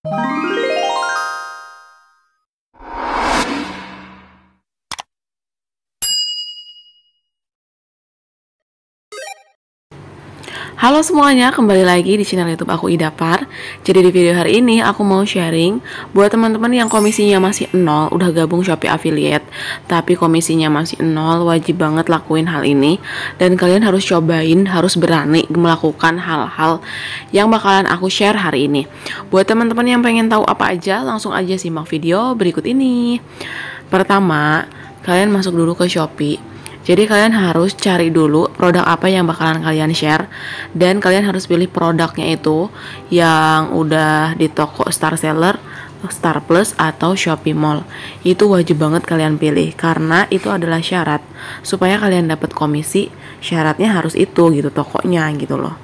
Halo semuanya, kembali lagi di channel YouTube aku Idapar. Jadi di video hari ini aku mau sharing buat teman-teman yang komisinya masih nol, udah gabung Shopee Affiliate, tapi komisinya masih nol, wajib banget lakuin hal ini. Dan kalian harus cobain, harus berani melakukan hal-hal yang bakalan aku share hari ini. Buat teman-teman yang pengen tahu apa aja, langsung aja simak video berikut ini. Pertama, kalian masuk dulu ke Shopee. Jadi kalian harus cari dulu produk apa yang bakalan kalian share, dan kalian harus pilih produknya itu yang udah di toko Star Seller, Star Plus, atau Shopee Mall. Itu wajib banget kalian pilih karena itu adalah syarat supaya kalian dapat komisi. Syaratnya harus itu gitu, tokonya gitu loh.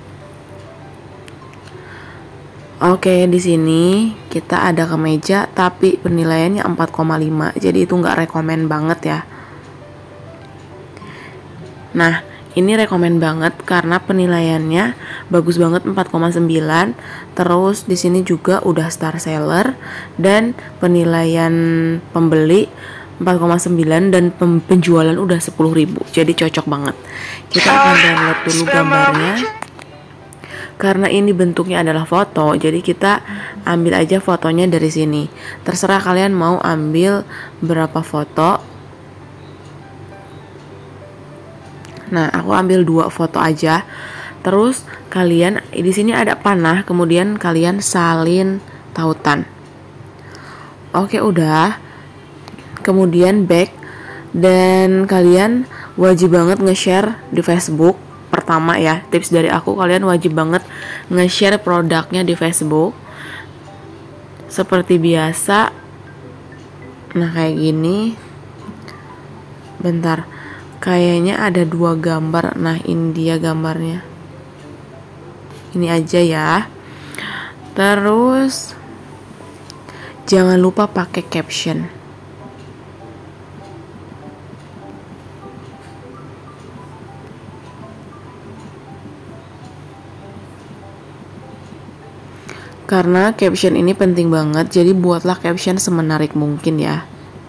Oke, di sini kita ada kemeja tapi penilaiannya 4,5. Jadi itu nggak rekomen banget ya. Nah, ini rekomen banget karena penilaiannya bagus banget, 4,9. Terus di sini juga udah Star Seller dan penilaian pembeli 4,9 dan penjualan udah 10.000. Jadi cocok banget. Kita akan download dulu gambarnya. Karena ini bentuknya adalah foto, jadi kita ambil aja fotonya dari sini. Terserah kalian mau ambil berapa foto. Nah, aku ambil 2 foto aja. Terus kalian di sini ada panah, kemudian kalian salin tautan. Oke, udah. Kemudian back, dan kalian wajib banget nge-share di Facebook. Pertama ya, tips dari aku, kalian wajib banget nge-share produknya di Facebook. Seperti biasa. Nah, kayak gini. Bentar. Kayaknya ada 2 gambar. Nah, ini dia gambarnya. Ini aja ya. Terus jangan lupa pakai caption. Karena caption ini penting banget, jadi buatlah caption semenarik mungkin ya.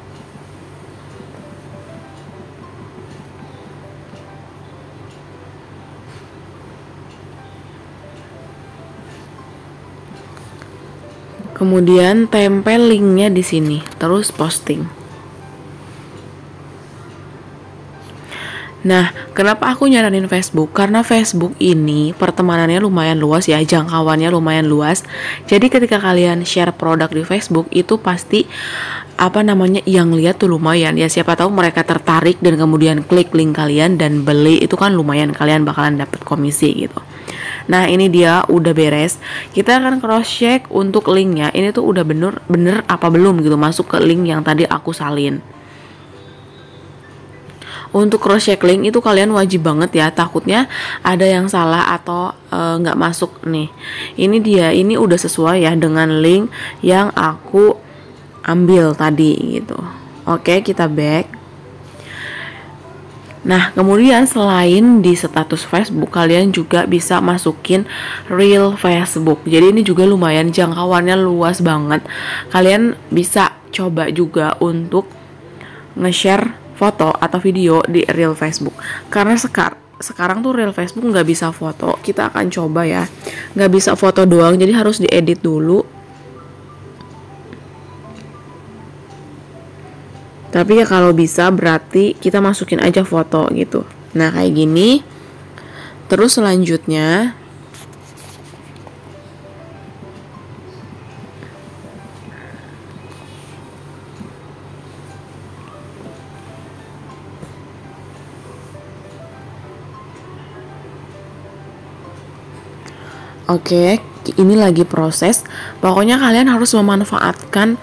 Kemudian tempel linknya di sini, terus posting. Nah, kenapa aku nyaranin Facebook? Karena Facebook ini pertemanannya lumayan luas ya, jangkauannya lumayan luas. Jadi ketika kalian share produk di Facebook itu pasti yang lihat tuh lumayan ya. Siapa tahu mereka tertarik dan kemudian klik link kalian dan beli, itu kan lumayan, kalian bakalan dapat komisi gitu. Nah, ini dia udah beres. Kita akan cross check untuk linknya. Ini tuh udah bener apa belum gitu, masuk ke link yang tadi aku salin. Untuk cross check link itu kalian wajib banget ya, takutnya ada yang salah atau nggak masuk nih. Ini dia, ini udah sesuai ya dengan link yang aku ambil tadi gitu. Oke, kita back. Nah, kemudian selain di status Facebook, kalian juga bisa masukin Reel Facebook. Jadi ini juga lumayan, jangkauannya luas banget. Kalian bisa coba juga untuk nge-share foto atau video di Reel Facebook. Karena sekarang tuh Reel Facebook nggak bisa foto. Kita akan coba ya. Nggak bisa foto doang, jadi harus diedit dulu. Tapi ya kalau bisa berarti kita masukin aja foto gitu. Nah, kayak gini. Terus selanjutnya oke, ini lagi proses. Pokoknya kalian harus memanfaatkan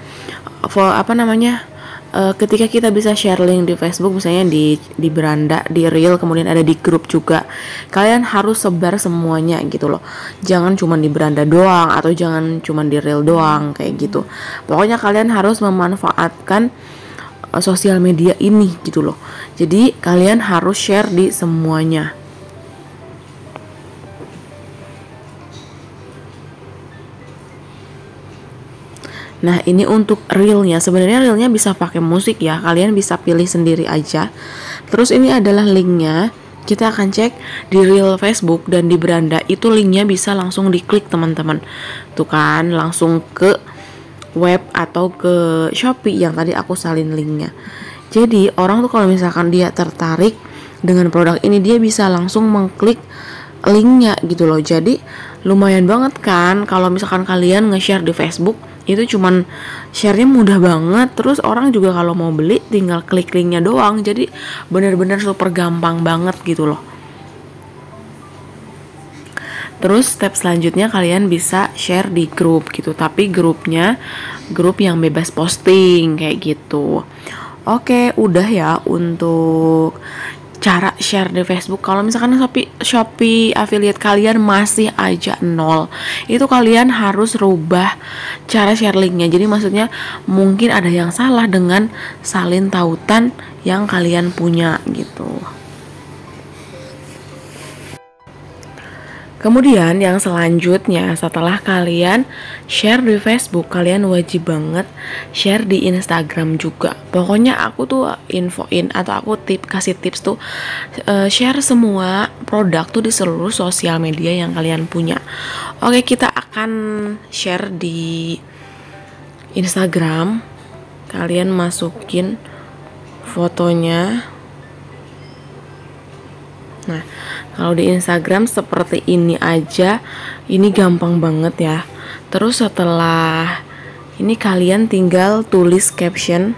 ketika kita bisa share link di Facebook, misalnya di beranda, di Reel, kemudian ada di grup juga. Kalian harus sebar semuanya gitu loh. Jangan cuma di beranda doang atau jangan cuma di Reel doang kayak gitu. Pokoknya kalian harus memanfaatkan sosial media ini gitu loh. Jadi kalian harus share di semuanya. Nah, ini untuk reelnya. Sebenarnya reelnya bisa pakai musik ya, kalian bisa pilih sendiri aja. Terus ini adalah linknya. Kita akan cek di reel Facebook dan di beranda, itu linknya bisa langsung diklik teman-teman. Tuh kan, langsung ke web atau ke Shopee yang tadi aku salin linknya. Jadi orang tuh kalau misalkan dia tertarik dengan produk ini, dia bisa langsung mengklik linknya gitu loh. Jadi lumayan banget kan kalau misalkan kalian nge-share di Facebook, itu cuman share-nya mudah banget. Terus orang juga kalau mau beli tinggal klik linknya doang. Jadi bener-bener super gampang banget gitu loh. Terus step selanjutnya kalian bisa share di grup gitu, tapi grupnya grup yang bebas posting kayak gitu. Oke, udah ya untuk cara share di Facebook. Kalau misalkan Shopee affiliate kalian masih aja nol, itu kalian harus rubah cara share linknya. Jadi maksudnya mungkin ada yang salah dengan salin tautan yang kalian punya gitu. Kemudian yang selanjutnya, setelah kalian share di Facebook, kalian wajib banget share di Instagram juga. Pokoknya aku tuh infoin atau aku kasih tips tuh, share semua produk tuh di seluruh sosial media yang kalian punya. Oke, kita akan share di Instagram. Kalian masukin fotonya. Nah, kalau di Instagram seperti ini aja, ini gampang banget ya. Terus setelah ini kalian tinggal tulis caption,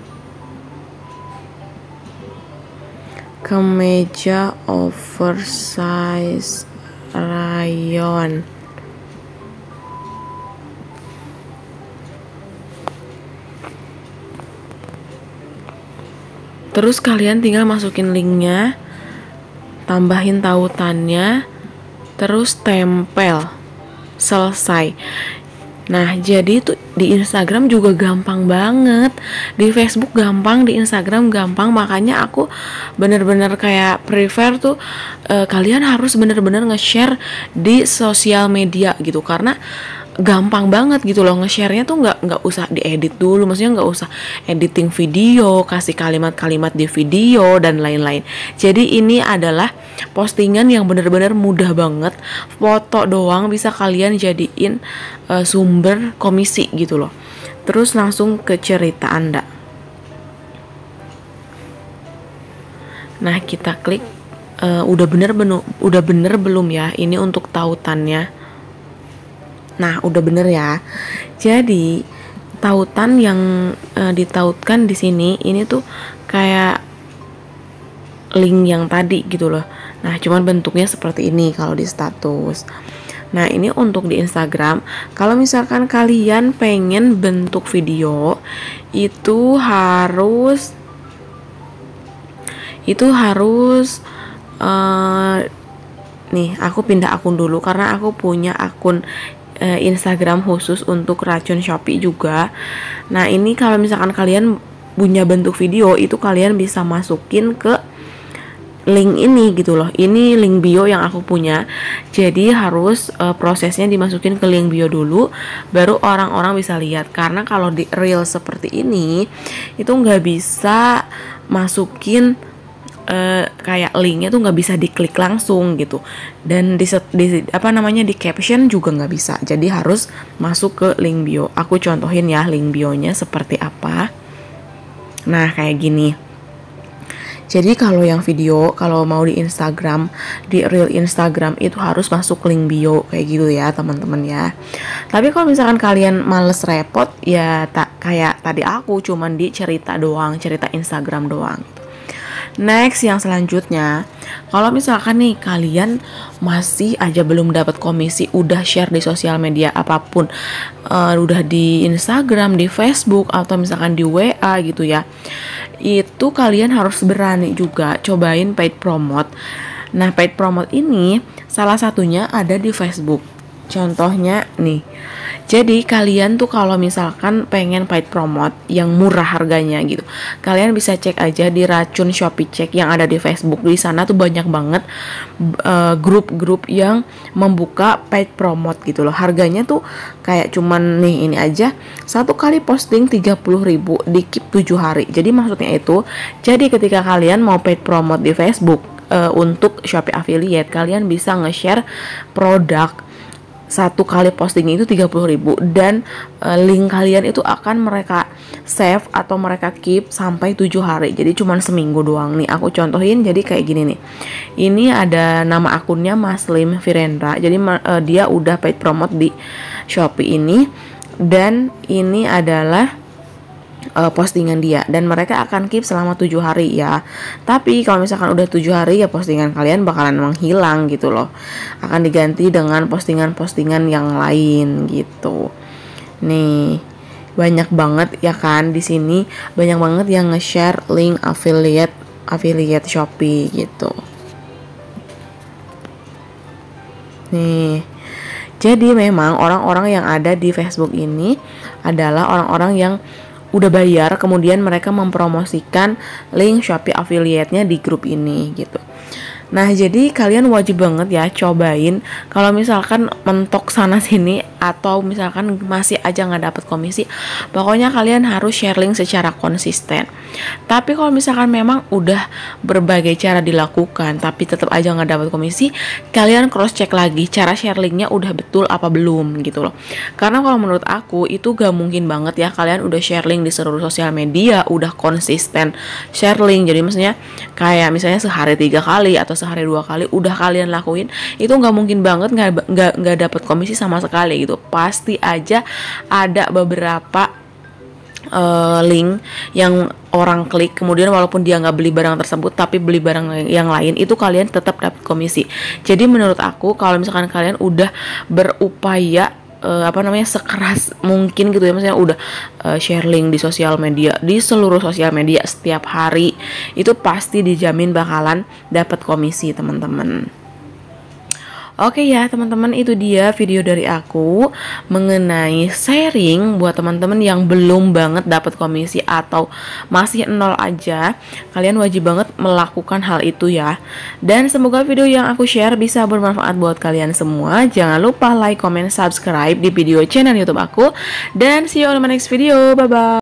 kemeja oversize rayon. Terus kalian tinggal masukin linknya, tambahin tautannya, terus tempel, selesai. Nah, jadi itu di Instagram juga gampang banget, di Facebook gampang, di Instagram gampang. Makanya aku bener-bener kayak prefer tuh kalian harus bener-bener nge-share di sosial media gitu, karena gampang banget gitu loh. Nge-share-nya tuh nggak usah diedit dulu, maksudnya nggak usah editing video, kasih kalimat-kalimat di video dan lain-lain. Jadi ini adalah postingan yang bener-bener mudah banget, foto doang bisa kalian jadiin sumber komisi gitu loh. Terus langsung ke cerita Anda. Nah, kita klik udah bener belum ya ini untuk tautannya. Nah, udah bener ya. Jadi tautan yang ditautkan di sini ini tuh kayak link yang tadi gitu loh. Nah, cuman bentuknya seperti ini kalau di status. Nah, ini untuk di Instagram. Kalau misalkan kalian pengen bentuk video, itu harus nih, aku pindah akun dulu karena aku punya akun Instagram khusus untuk racun Shopee juga. Nah, ini kalau misalkan kalian punya bentuk video, itu kalian bisa masukin ke link ini gitu loh. Ini link bio yang aku punya. Jadi harus prosesnya dimasukin ke link bio dulu, baru orang-orang bisa lihat. Karena kalau di reel seperti ini, itu nggak bisa masukin kayak linknya tuh nggak bisa diklik langsung gitu, dan di caption juga nggak bisa. Jadi harus masuk ke link bio. Aku contohin ya link bionya seperti apa. Nah, kayak gini. Jadi kalau yang video, kalau mau di Instagram, di reel Instagram itu harus masuk link bio kayak gitu ya teman-teman ya. Tapi kalau misalkan kalian males repot ya, kayak tadi aku cuman di cerita doang, cerita Instagram doang. Next, yang selanjutnya, kalau misalkan nih kalian masih aja belum dapat komisi, udah share di sosial media apapun, udah di Instagram, di Facebook, atau misalkan di WA gitu ya, itu kalian harus berani juga cobain paid promote. Nah, paid promote ini salah satunya ada di Facebook. Contohnya nih, jadi kalian tuh kalau misalkan pengen paid promote yang murah harganya gitu, kalian bisa cek aja di Racun Shopee Check yang ada di Facebook. Di sana tuh banyak banget grup-grup yang membuka paid promote gitu loh. Harganya tuh kayak cuman nih ini aja, satu kali posting 30.000 di keep 7 hari. Jadi maksudnya itu, jadi ketika kalian mau paid promote di Facebook untuk Shopee Affiliate, kalian bisa nge-share produk satu kali posting itu 30.000 dan link kalian itu akan mereka save atau mereka keep sampai 7 hari. Jadi cuman seminggu doang nih. Aku contohin jadi kayak gini nih. Ini ada nama akunnya Maslim Virendra. Jadi dia udah paid promote di Shopee ini dan ini adalah postingan dia dan mereka akan keep selama 7 hari ya. Tapi kalau misalkan udah 7 hari ya postingan kalian bakalan menghilang gitu loh. Akan diganti dengan postingan-postingan yang lain gitu. Nih, banyak banget ya kan di sini, banyak banget yang nge-share link affiliate Shopee gitu. Nih. Jadi memang orang-orang yang ada di Facebook ini adalah orang-orang yang udah bayar, kemudian mereka mempromosikan link Shopee affiliate-nya di grup ini gitu. Nah, jadi kalian wajib banget ya cobain. Kalau misalkan mentok sana sini atau misalkan masih aja nggak dapat komisi, pokoknya kalian harus share link secara konsisten. Tapi kalau misalkan memang udah berbagai cara dilakukan tapi tetap aja nggak dapat komisi, kalian cross check lagi cara share linknya udah betul apa belum gitu loh. Karena kalau menurut aku itu gak mungkin banget ya kalian udah share link di seluruh sosial media, udah konsisten share link. Jadi maksudnya kayak misalnya sehari 3 kali atau sehari 2 kali udah kalian lakuin, itu nggak mungkin banget nggak dapat komisi sama sekali gitu. Pasti aja ada beberapa link yang orang klik, kemudian walaupun dia nggak beli barang tersebut tapi beli barang yang lain, itu kalian tetap dapat komisi. Jadi menurut aku kalau misalkan kalian udah berupaya sekeras mungkin gitu ya, maksudnya udah share link di sosial media, di seluruh sosial media setiap hari, itu pasti dijamin bakalan dapat komisi teman-teman. Oke ya teman-teman, itu dia video dari aku mengenai sharing buat teman-teman yang belum banget dapat komisi atau masih nol aja. Kalian wajib banget melakukan hal itu ya. Dan semoga video yang aku share bisa bermanfaat buat kalian semua. Jangan lupa like, comment, subscribe di video channel YouTube aku. Dan see you on my next video. Bye bye.